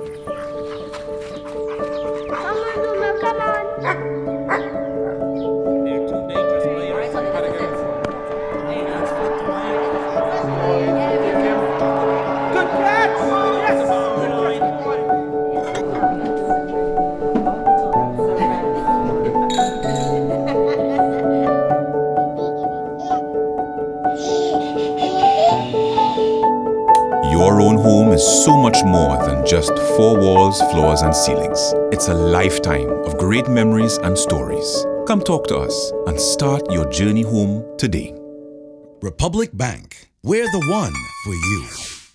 Come on. They're too dangerous players. Good catch! Yes! Your own home is so much more than just four walls, floors, and ceilings. It's a lifetime of great memories and stories. Come talk to us and start your journey home today. Republic Bank, we're the one for you.